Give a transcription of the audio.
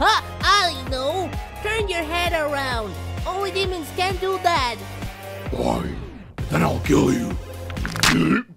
I know! Turn your head around! Only demons can do that! Fine. Then I'll kill you.